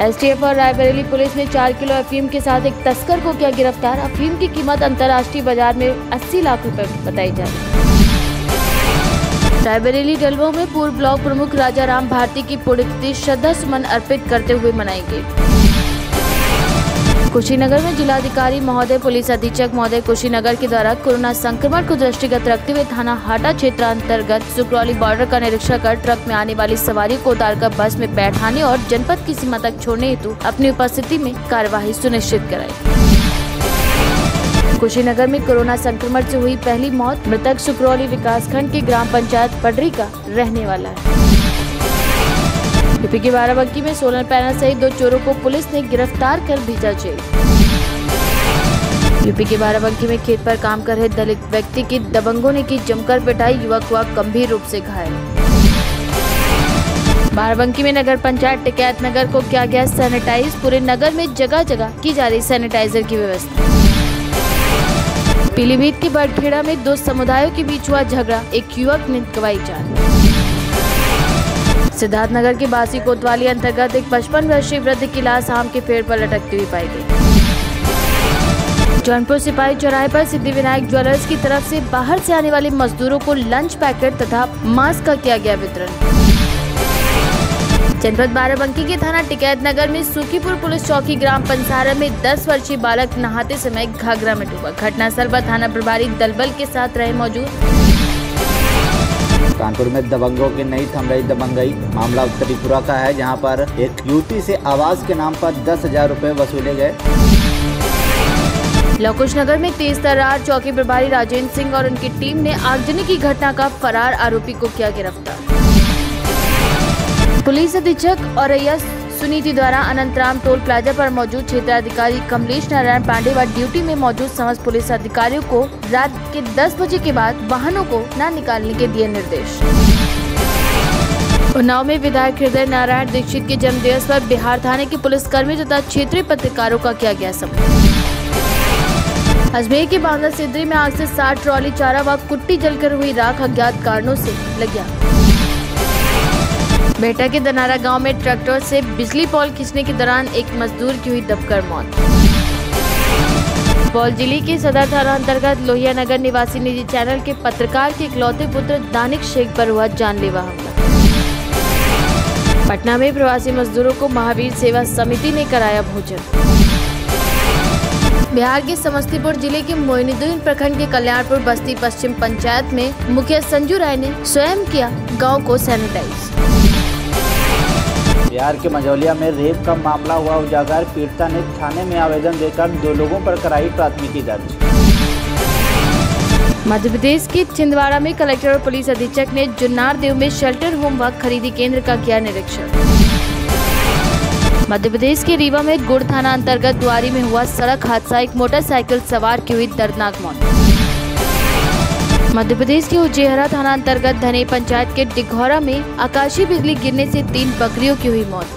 STF और Raebareli police ने 4 kilo अफीम के साथ एक तस्कर को किया गिरफ्तार। अफीम की कीमत अंतर्राष्ट्रीय बाजार में 80 लाख रुपए बताई जा रही है। रायबरेली डलवों में पूर्व ब्लॉक प्रमुख राजा राम भारती की पुण्यतिथि श्रद्धा सुमन अर्पित करते हुए मनाई गई। कुशीनगर में जिलाधिकारी महोदय, पुलिस अधीक्षक महोदय कुशीनगर के द्वारा कोरोना संक्रमण को दृष्टिगत रखते हुए थाना हाटा क्षेत्र अंतर्गत सुकरौली बॉर्डर का निरीक्षण कर ट्रक में आने वाली सवारी को उतारकर बस में बैठाने और जनपद की सीमा तक छोड़ने हेतु अपनी उपस्थिति में कार्यवाही सुनिश्चित कराई। कुशीनगर में कोरोना संक्रमण से हुई पहली मौत। मृतक सुकरौली विकासखंड के ग्राम पंचायत पडरी का रहने वाला है। यूपी के बाराबंकी में सोलर पैनल सहित 2 चोरों को पुलिस ने गिरफ्तार कर भेजा जेल। यूपी के बाराबंकी में खेत पर काम कर रहे दलित व्यक्ति की दबंगों ने की जमकर पिटाई, युवक हुआ गंभीर रूप से घायल। बाराबंकी में नगर पंचायत टिकैत नगर को किया गया सैनिटाइज। पूरे नगर में जगह जगह की जा रही सैनिटाइजर की व्यवस्था। पीलीभीत के बड़खेड़ा में 2 समुदायों के बीच हुआ झगड़ा, एक युवक ने गंवाई जान। सिद्धार्थनगर के बासी कोतवाली अंतर्गत एक 55 वर्षीय वृद्ध की लाश आम के पेड़ पर लटकती हुई पाई गई। जौनपुर सिपाही चौराहे पर सिद्धिविनायक ज्वेलर्स की तरफ से बाहर से आने वाले मजदूरों को लंच पैकेट तथा मास्क का किया गया वितरण। जनपद बाराबंकी के थाना टिकैत नगर में सुखीपुर पुलिस चौकी ग्राम पंसारा में 10 वर्षीय बालक नहाते समय घाघरा में डूबा। घटनास्थल पर थाना प्रभारी दलबल के साथ रहे मौजूद। कानपुर में दबंगों की नई थम रही दबंगई। मामला उत्तरीपुरा का है, जहां पर एक युवती से आवास के नाम पर 10,000 रुपए वसूले गए। लवकुश नगर में तेज तर्रार। चौकी प्रभारी राजेंद्र सिंह और उनकी टीम ने आगजनी की घटना का फरार आरोपी को किया गिरफ्तार। पुलिस अधीक्षक औरैया सुनीति द्वारा अनंतराम टोल प्लाजा पर मौजूद क्षेत्राधिकारी कमलेश नारायण पांडे व ड्यूटी में मौजूद समस्त पुलिस अधिकारियों को रात के 10 बजे के बाद वाहनों को न निकालने के दिए निर्देश। उन्नाव में विधायक हृदय नारायण दीक्षित के जन्मदिवस पर बिहार थाने के पुलिसकर्मी तथा क्षेत्रीय पत्रकारों का किया गया सम्मान। अजमेर के बांदा सिद्री में आग से 60 ट्रॉली चारा व कुट्टी जलकर हुई राख अज्ञात कारणों से लग गया। बेटा के दनारा गांव में ट्रैक्टर से बिजली पोल खींचने के दौरान एक मजदूर की हुई दबकर मौत। पौल जिले के सदर थाना अंतर्गत लोहिया नगर निवासी निजी चैनल के पत्रकार के इकलौते पुत्र दानिक शेख पर हुआ जानलेवा हमला। पटना में प्रवासी मजदूरों को महावीर सेवा समिति ने कराया भोजन। बिहार के समस्तीपुर जिले के मोइनुद्दीन प्रखंड के कल्याणपुर बस्ती पश्चिम पंचायत में मुखिया संजू राय ने स्वयं किया गांव को सैनिटाइज। बिहार के मझौलिया में रेप का मामला हुआ उजागर। पीड़िता ने थाने में आवेदन देकर 2 लोगों पर कराई प्राथमिकी दर्ज। मध्य प्रदेश के छिंदवाड़ा में कलेक्टर और पुलिस अधीक्षक ने जुन्नार देव में शेल्टर होम व खरीदी केंद्र का किया निरीक्षण। मध्य प्रदेश के रीवा में गुड़ थाना अंतर्गत द्वारी में हुआ सड़क हादसा, एक मोटरसाइकिल सवार की हुई दर्दनाक मौत। मध्य प्रदेश के उचेहरा थाना अंतर्गत धने पंचायत के डिघौरा में आकाशीय बिजली गिरने से 3 बकरियों की हुई मौत।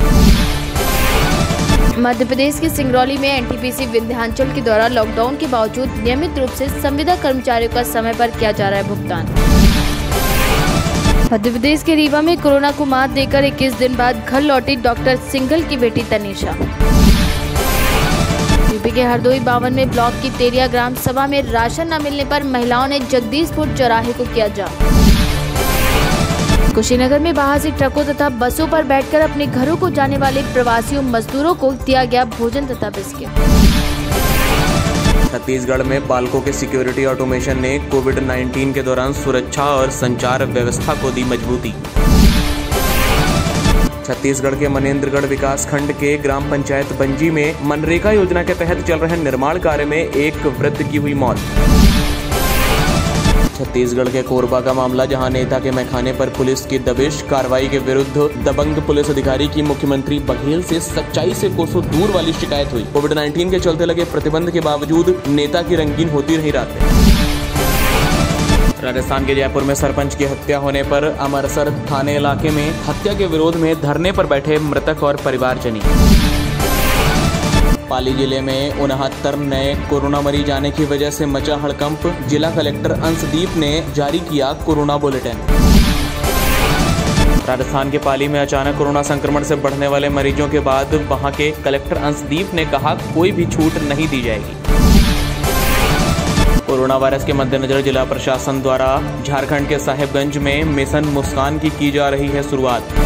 मध्य प्रदेश के सिंगरौली में एनटीपीसी विंध्याचल के द्वारा लॉकडाउन के बावजूद नियमित रूप से संविदा कर्मचारियों का समय पर किया जा रहा है भुगतान। मध्य प्रदेश के रीवा में कोरोना को मात देकर 21 दिन बाद घर लौटी डॉक्टर सिंघल की बेटी तनीषा। यूपी के हरदोई 52 में ब्लॉक की तेरिया ग्राम सभा में राशन न मिलने पर महिलाओं ने जगदीशपुर चौराहे को किया जाम। कुशीनगर में बाहर से ट्रकों तथा बसों पर बैठकर अपने घरों को जाने वाले प्रवासियों मजदूरों को दिया गया भोजन तथा बिस्किट। छत्तीसगढ़ में पालकों के सिक्योरिटी ऑटोमेशन ने कोविड-19 के दौरान सुरक्षा और संचार व्यवस्था को दी मजबूती। छत्तीसगढ़ के मनेन्द्रगढ़ विकास खंड के ग्राम पंचायत बंजी में मनरेगा योजना के तहत चल रहे निर्माण कार्य में एक वृद्ध की हुई मौत। छत्तीसगढ़ के कोरबा का मामला, जहां नेता के मैखाने पर पुलिस की दबिश, कार्रवाई के विरुद्ध दबंग पुलिस अधिकारी की मुख्यमंत्री बघेल से सच्चाई से कोसों दूर वाली शिकायत हुई। कोविड-19 के चलते लगे प्रतिबंध के बावजूद नेता की रंगीन होती रही रात। राजस्थान के जयपुर में सरपंच की हत्या होने पर अमरसर थाने इलाके में हत्या के विरोध में धरने पर बैठे मृतक और परिवारजनी। पाली जिले में 69 नए कोरोना मरीज आने की वजह से मचा हड़कंप। जिला कलेक्टर अंशदीप ने जारी किया कोरोना बुलेटिन। राजस्थान के पाली में अचानक कोरोना संक्रमण से बढ़ने वाले मरीजों के बाद वहां के कलेक्टर अंशदीप ने कहा कोई भी छूट नहीं दी जाएगी। कोरोना वायरस के मद्देनजर जिला प्रशासन द्वारा झारखंड के साहेबगंज में मिशन मुस्कान की जा रही है शुरुआत।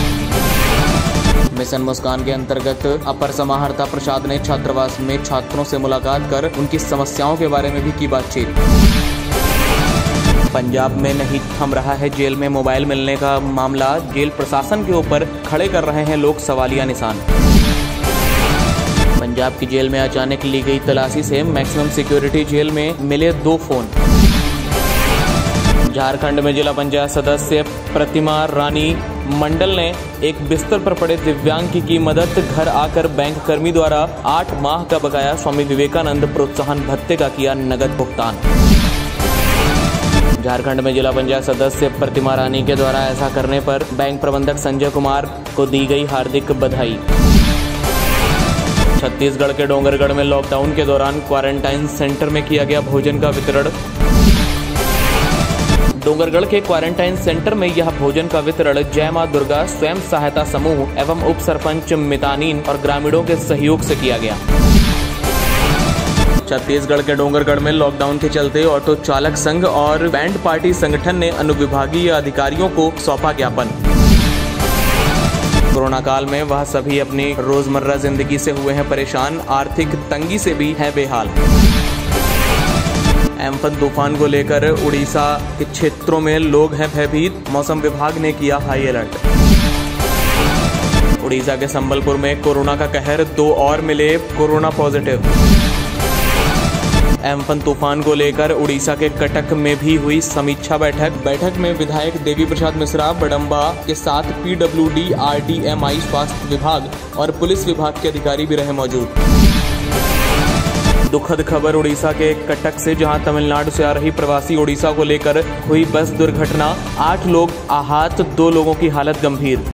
मिशन मुस्कान के अंतर्गत अपर समाहर्ता प्रसाद ने छात्रावास में छात्रों से मुलाकात कर उनकी समस्याओं के बारे में भी की बातचीत। पंजाब में नहीं थम रहा है जेल में मोबाइल मिलने का मामला, जेल प्रशासन के ऊपर खड़े कर रहे हैं लोग सवालिया निशान। पंजाब की जेल में अचानक ली गई तलाशी से मैक्सिमम सिक्योरिटी जेल में मिले 2 फोन। झारखंड में जिला पंचायत सदस्य प्रतिमा रानी मंडल ने एक बिस्तर पर पड़े दिव्यांग की मदद, घर आकर बैंक कर्मी द्वारा 8 माह का बकाया स्वामी विवेकानंद प्रोत्साहन भत्ते का किया नगद भुगतान। झारखंड में जिला पंचायत सदस्य प्रतिमा रानी के द्वारा ऐसा करने पर बैंक प्रबंधक संजय कुमार को दी गई हार्दिक बधाई। छत्तीसगढ़ के डोंगरगढ़ में लॉकडाउन के दौरान क्वारंटाइन सेंटर में किया गया भोजन का वितरण। डोंगरगढ़ के क्वारंटाइन सेंटर में यह भोजन का वितरण जय मां दुर्गा स्वयं सहायता समूह एवं उप सरपंच मितानीन और ग्रामीणों के सहयोग से किया गया। छत्तीसगढ़ के डोंगरगढ़ में लॉकडाउन के चलते ऑटो चालक संघ और बैंड पार्टी संगठन ने अनुविभागीय अधिकारियों को सौंपा ज्ञापन। कोरोना काल में वह सभी अपनी रोजमर्रा जिंदगी से हुए हैं परेशान, आर्थिक तंगी से भी है बेहाल। एम्फन तूफान को लेकर उड़ीसा के क्षेत्रों में लोग हैं भयभीत, मौसम विभाग ने किया हाई अलर्ट। उड़ीसा के संबलपुर में कोरोना का कहर, 2 और मिले कोरोना पॉजिटिव। एम्फन तूफान को लेकर उड़ीसा के कटक में भी हुई समीक्षा बैठक में विधायक देवी प्रसाद मिश्रा बडम्बा के साथ PWD, RDMI, स्वास्थ्य विभाग और पुलिस विभाग के अधिकारी भी रहे मौजूद। दुखद खबर उड़ीसा के कटक से, जहां तमिलनाडु से आ रही प्रवासी उड़ीसा को लेकर हुई बस दुर्घटना, 8 लोग आहत, 2 लोगों की हालत गंभीर।